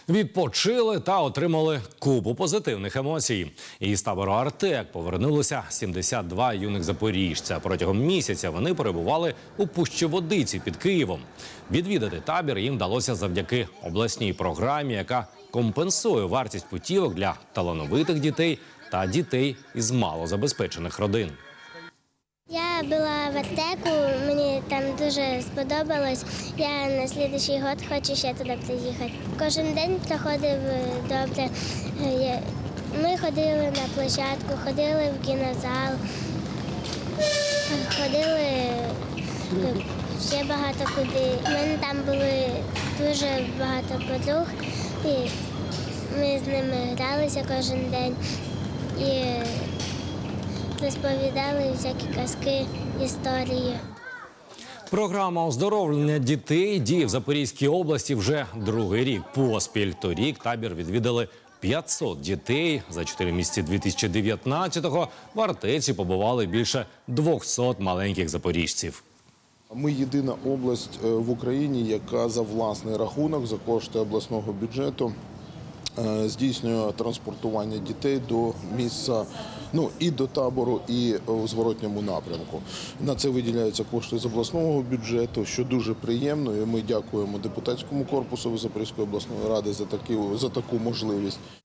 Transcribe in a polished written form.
Відпочили та отримали купу позитивних емоцій. Із табору «Артек» повернулося 72 юних запоріжця. Протягом місяця вони перебували у Пущеводиці під Києвом. Відвідати табір їм вдалося завдяки обласній програмі, яка компенсує вартість путівок для талановитих дітей та дітей із малозабезпечених родин. Я була в «Артеку», мені там дуже сподобалось. Я на наступний рік хочу ще туди приїхати. Кожен день проходив добре. Ми ходили на площадку, ходили в кінозал, ходили ще багато куди. У мене там були дуже багато подруг, і ми з ними гралися кожен день. І розповідали всякі казки, історії. Програма оздоровлення дітей діє в Запорізькій області вже другий рік поспіль. Торік табір відвідали 500 дітей. За 4 місяці 2019-го в «Артеці» побували більше 200 маленьких запоріжців. Ми єдина область в Україні, яка за власний рахунок, за кошти обласного бюджету здійснює транспортування дітей до місця, і до табору, і у зворотньому напрямку. На це виділяються кошти з обласного бюджету, що дуже приємно, і ми дякуємо депутатському корпусу Запорізької обласної ради за таку можливість.